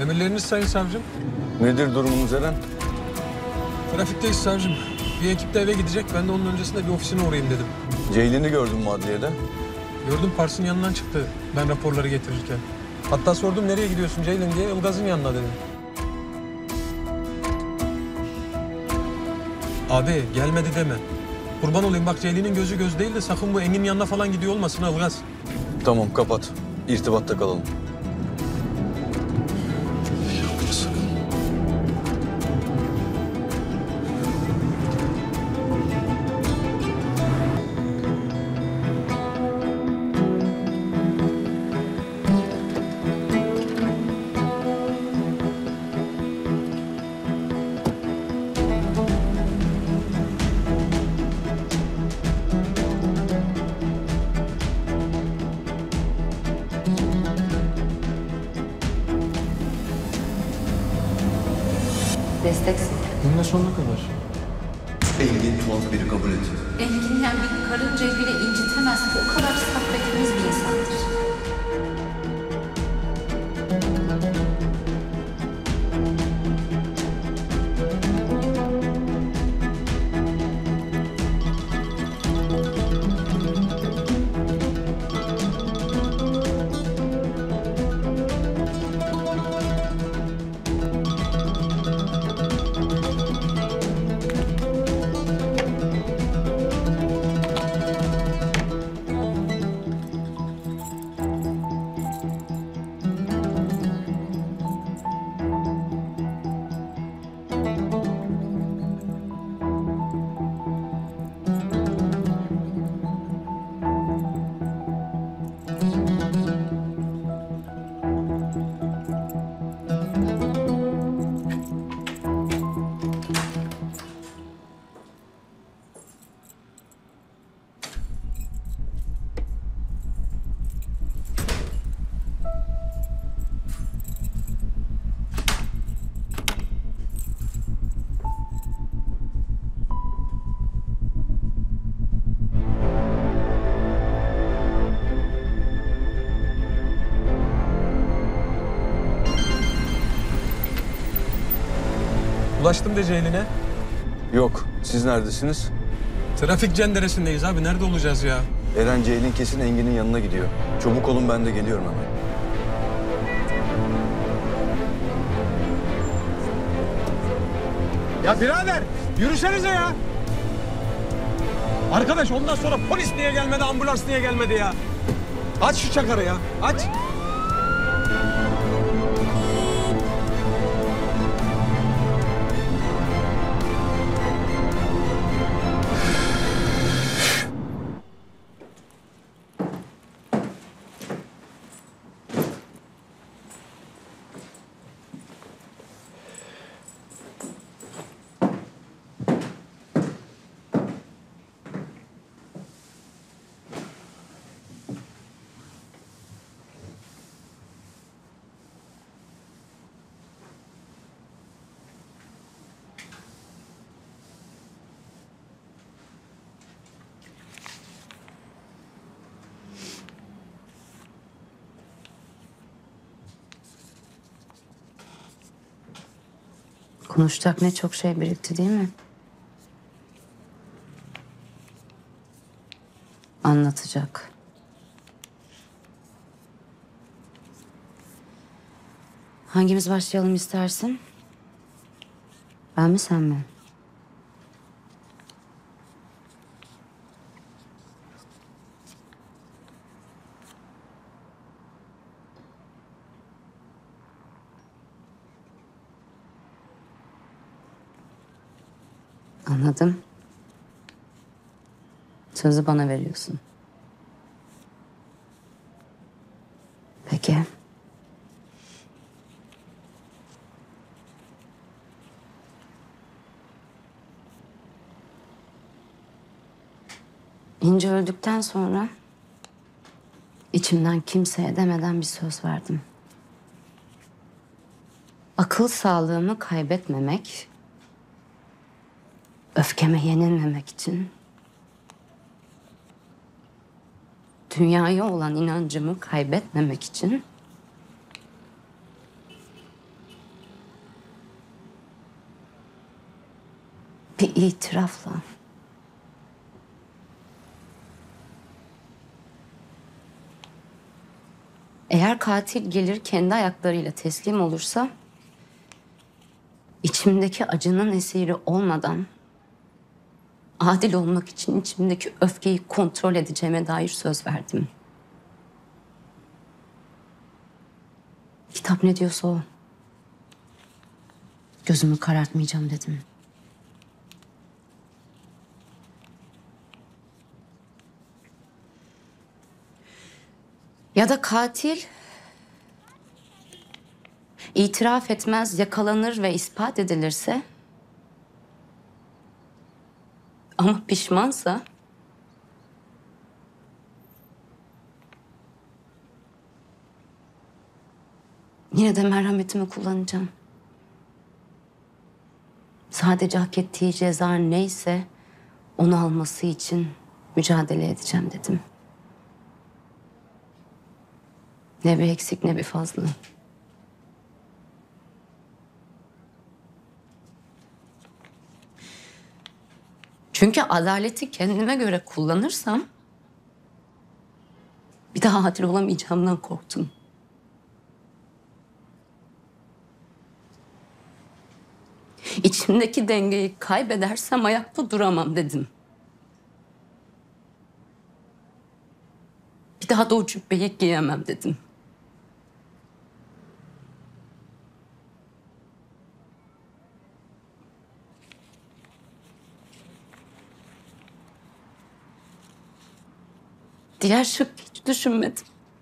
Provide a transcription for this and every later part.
Emirleriniz sayın savcım. Nedir durumunuz Eren? Trafikteyiz savcım. Bir ekip de eve gidecek. Ben de onun öncesinde bir ofisine uğrayayım dedim. Ceylin'i gördün mü adliyede? Gördüm Pars'ın yanından çıktı ben raporları getirirken. Hatta sordum nereye gidiyorsun Ceylin diye. Ilgaz'ın yanına dedim. Abi gelmedi deme. Kurban olayım bak Ceylin'in gözü göz değil de sakın bu Engin yanına falan gidiyor olmasın ha Ilgaz. Tamam kapat. İrtibatta kalalım. Desteksin. Günün sonuna kadar. Engin tuhaf biri kabul et. Engin'den bir karıncayı bile incitemez. O kadar saf ve temiz bir insandır. Ulaştım de Ceylin'e. Yok. Siz neredesiniz? Trafik cenderesindeyiz abi. Nerede olacağız ya? Eren Ceylin kesin Engin'in yanına gidiyor. Çabuk olun ben de geliyorum hemen. Ya birader yürüsenize ya. Arkadaş ondan sonra polis niye gelmedi, ambulans niye gelmedi ya? Aç şu çakarı ya, aç. Konuşacak ne çok şey birikti değil mi? Anlatacak. Hangimiz başlayalım istersin? Ben mi sen mi? Anladım. Sözü bana veriyorsun. Peki. İnce öldükten sonra içimden kimseye demeden bir söz verdim. Akıl sağlığımı kaybetmemek, öfkeme yenilmemek için, dünyaya olan inancımı kaybetmemek için itirafla. Eğer katil gelir kendi ayaklarıyla teslim olursa, içimdeki acının esiri olmadan adil olmak için içimdeki öfkeyi kontrol edeceğime dair söz verdim. Kitap ne diyorsa o. Gözümü karartmayacağım dedim. Ya da katil itiraf etmez, yakalanır ve ispat edilirse, ama pişmansa, yine de merhametimi kullanacağım. Sadece hak ettiği ceza neyse onu alması için mücadele edeceğim dedim. Ne bir eksik ne bir fazla. Çünkü adaleti kendime göre kullanırsam bir daha adil olamayacağımdan korktum. İçimdeki dengeyi kaybedersem ayakta duramam dedim. Bir daha da o cübbeyi giyemem dedim. Diğer şık hiç düşünmedim.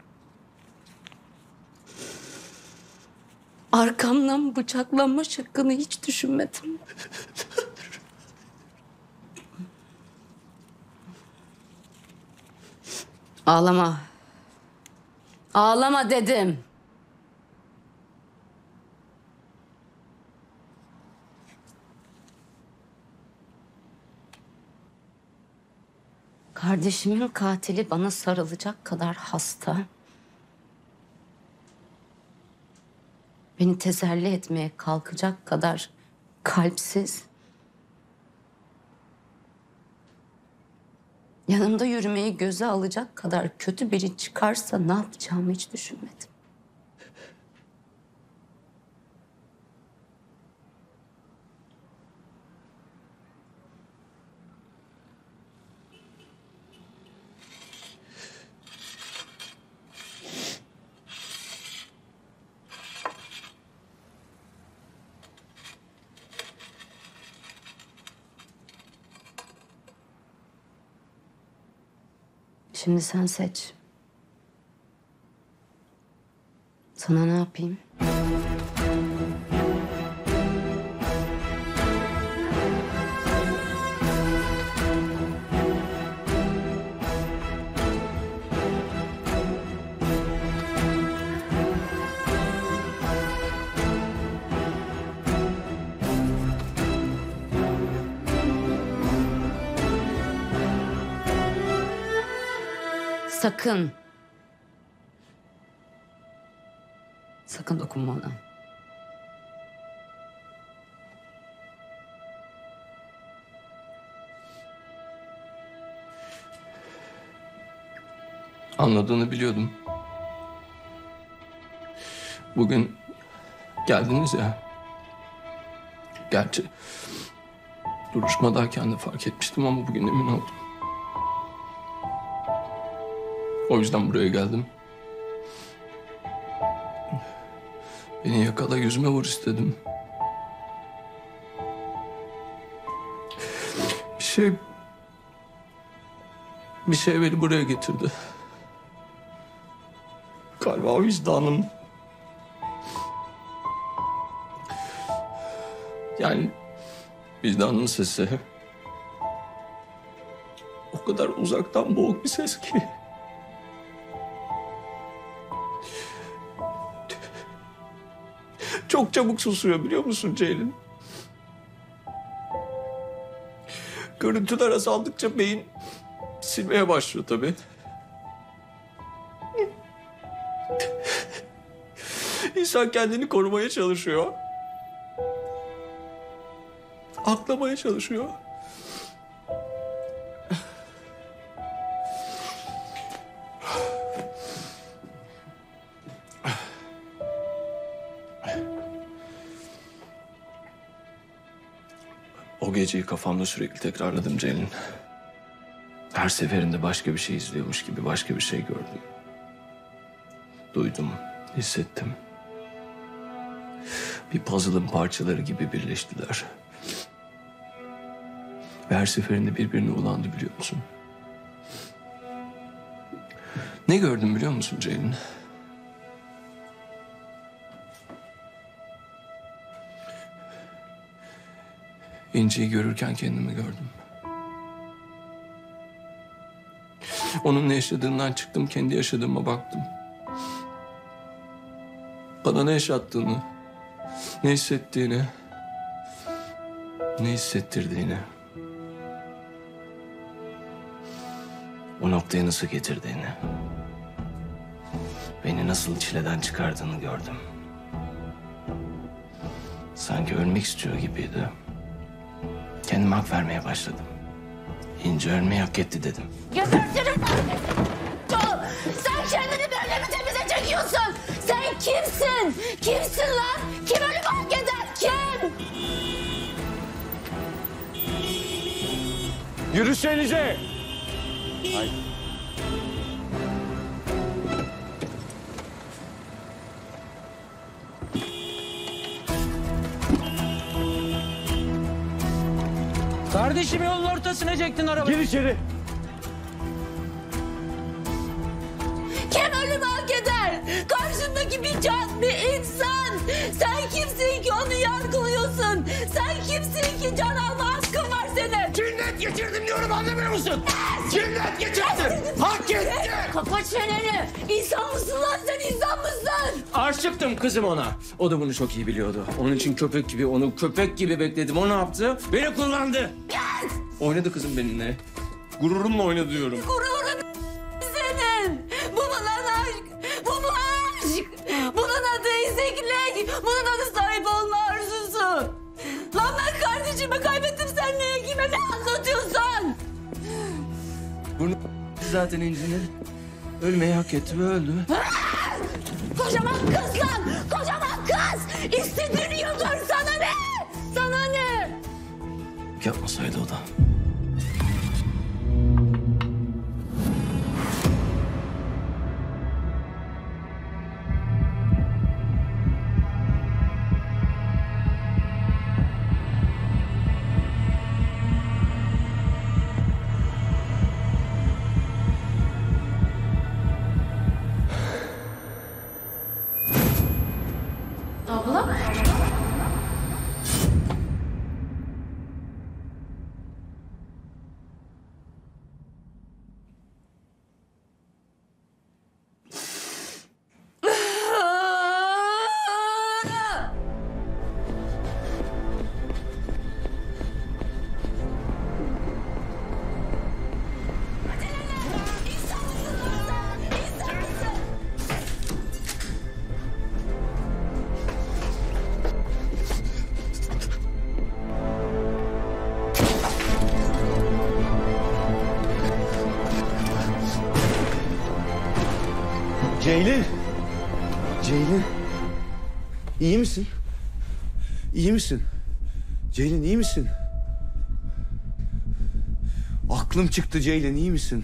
Arkamdan bıçaklanma şıkkını hiç düşünmedim. Ağlama. Ağlama dedim. Kardeşimin katili bana sarılacak kadar hasta. Beni teselli etmeye kalkacak kadar kalpsiz. Yanımda yürümeyi göze alacak kadar kötü biri çıkarsa ne yapacağımı hiç düşünmedim. Şimdi sen seç. Sana ne yapayım? Sakın. Sakın dokunma ona. Anladığını biliyordum. Bugün geldiniz ya. Gerçi duruşmadayken de fark etmiştim ama bugün emin oldum. O yüzden buraya geldim. Beni yakala, yüzüme vur istedim. Bir şey beni buraya getirdi. Galiba vicdanım. Yani vicdanın sesi. O kadar uzaktan boğuk bir ses ki. Çok çabuk susuyor biliyor musun Ceylin? Görüntüler azaldıkça beyin silmeye başlıyor tabii. İnsan kendini korumaya çalışıyor. Aklamaya çalışıyor. geceyi kafamda sürekli tekrarladım Ceylin. Her seferinde başka bir şey izliyormuş gibi başka bir şey gördüm. Duydum, hissettim. Bir puzzle'ın parçaları gibi birleştiler. Ve her seferinde birbirine ulandı biliyor musun? Ne gördüm biliyor musun Ceylin? İnci'yi görürken kendimi gördüm. Onun ne yaşadığından çıktım, kendi yaşadığıma baktım. Bana ne yaşattığını, ne hissettiğini, ne hissettirdiğini, o noktaya nasıl getirdiğini, beni nasıl çileden çıkardığını gördüm. Sanki ölmek istiyor gibiydi. Kendime hak vermeye başladım. İnci ölmeyi hak etti dedim. Gebertirim ben! Sen kendini böyle mi temize çekiyorsun? Sen kimsin? Kimsin lan? Kim ölümü hak eder? Kim? Yürüsenize. Kardeşim yolun ortasına çektin arabayı. Gir içeri. Kim ölümü hak eder? Karşındaki bir can, bir insan. Sen kimsin ki onu yargılıyorsun? Sen kimsin ki can alma hakkın var senin? Cinnet geçirdim diyorum, anlamıyor musun? Cinnet geçirdim. Hak etti. Kapat çeneni. İnsan mısın lan sen, insan mısın? Aşıktım kızım ona. O da bunu çok iyi biliyordu. Onun için onu köpek gibi bekledim. O ne yaptı? Beni kullandı. Oynadı kızım benimle. Gururumla oynadı diyorum. Gururun senin. Bu mu lan aşk? Bu mu aşk? Bunun adı eziklik. Bunun adı sahip olma arzusu. Lan ben kardeşimi kaybettim, sen neye kime ne anlatıyorsun? Bunu zaten İnci'nin. Ölmeyi hak etti ve öldü. Kocaman kız lan! Kocaman kız! İstediğini yiyordur, sana ne? Sana ne? Yapmasaydı o da. Abla? Ceylin. Ceylin. İyi misin? İyi misin? Ceylin iyi misin? Aklım çıktı Ceylin, iyi misin?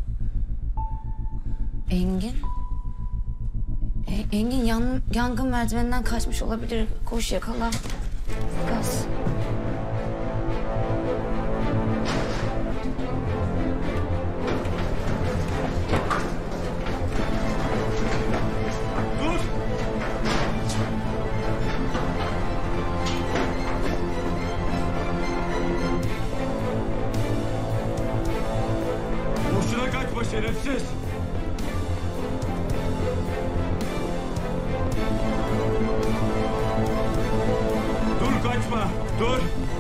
Engin? Engin yangın merdiveninden kaçmış olabilir. Koş yakala. Gaz. Dur! Boşuna kaçma şerefsiz! Dur kaçma, dur!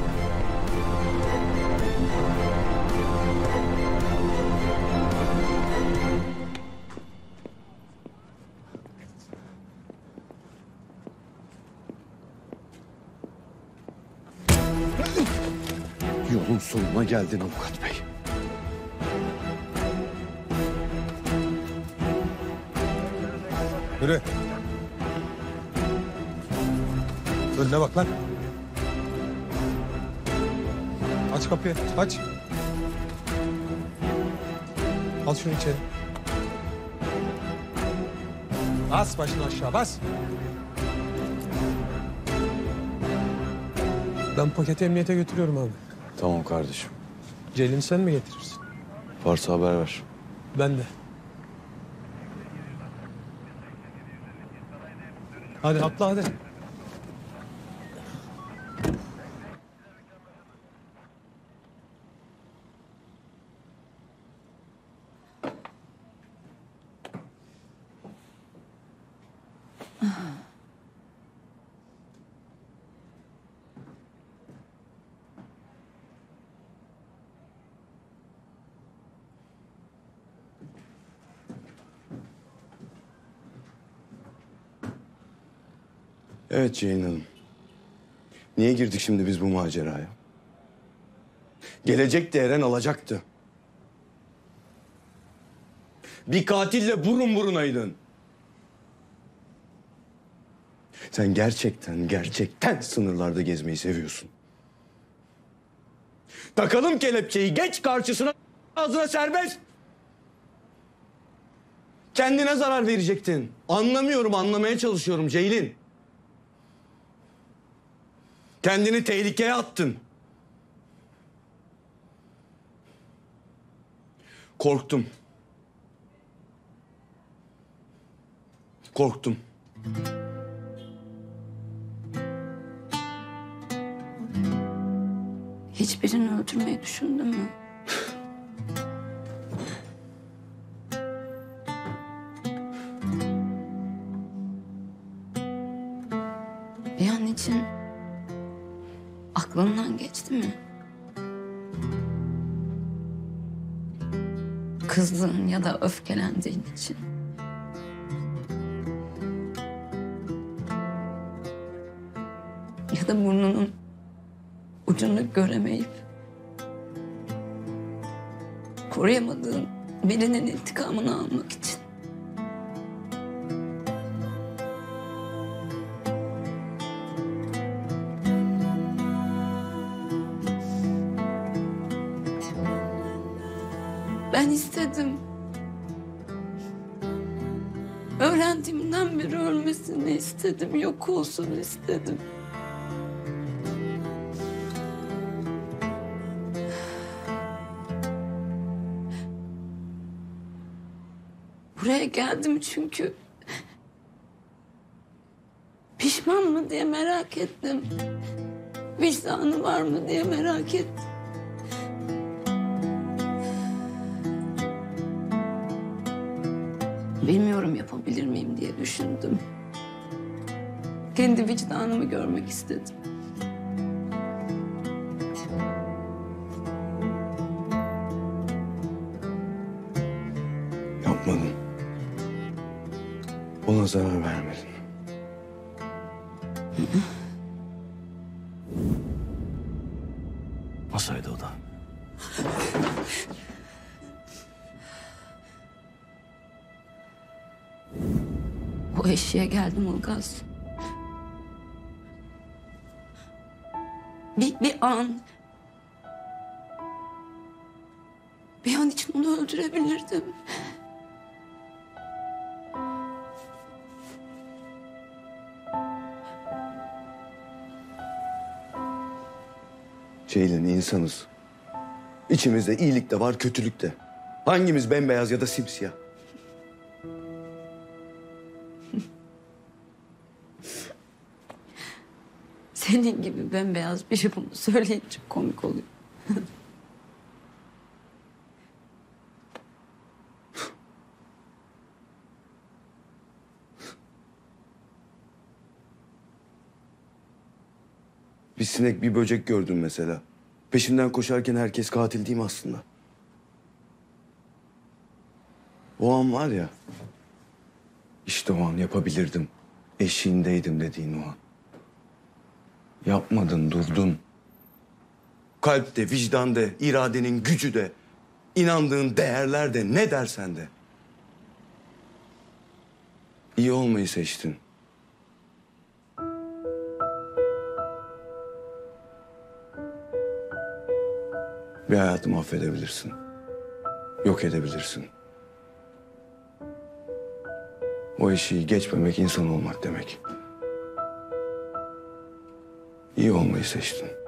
Yolun sonuna geldin avukat bey. Yürü. Önüne bak lan. Aç kapıyı, aç. Al şunu içeri. Bas başını aşağı, bas. Ben paketi emniyete götürüyorum abi. Tamam kardeşim. Ceylin sen mi getirirsin? Varsa haber ver. Ben de. Hadi atla hadi. Evet Ceylin Hanım. Niye girdik şimdi biz bu maceraya? Gelecekti Eren alacaktı. Bir katille burun burunaydın. Sen gerçekten sınırlarda gezmeyi seviyorsun. Takalım kelepçeyi, geç karşısına, ağzına serbest. Kendine zarar verecektin. Anlamıyorum, anlamaya çalışıyorum Ceylin. Kendini tehlikeye attın. Korktum. Korktum. Hiçbirini öldürmeyi düşündün mü? Bir an için aklından geçti mi? Kızdığın ya da öfkelendiğin için. Ya da burnunun ucunu göremeyip koruyamadığın birinin intikamını almak için. Ben istedim. Öğrendiğimden beri ölmesini istedim, yok olsun istedim. Buraya geldim çünkü pişman mı diye merak ettim. Vicdanı var mı diye merak ettim. Bilmiyorum yapabilir miyim diye düşündüm. Kendi vicdanımı görmek istedim. Yapmadın. Ona zarar vermedin. Masaydı o da. O eşiğe geldim Ilgaz. Bir an... Bir an için onu öldürebilirdim. Ceylin, insanız. İçimizde iyilik de var, kötülük de. Hangimiz bembeyaz ya da simsiyah? Senin gibi bembeyaz biri bunu söyleyince komik oluyor. Bir sinek, bir böcek gördüm mesela. Peşinden koşarken herkes katil değil mi aslında? O an var ya... işte o an yapabilirdim. Eşiğindeydim dediğin o an. Yapmadın, durdun. Kalpte, vicdanda, iradenin gücü de... inandığın değerler de, ne dersen de. İyi olmayı seçtin. Bir hayatı mahvedebilirsin. Yok edebilirsin. O eşiği geçmemek insan olmak demek. İyi olmayı seçtin.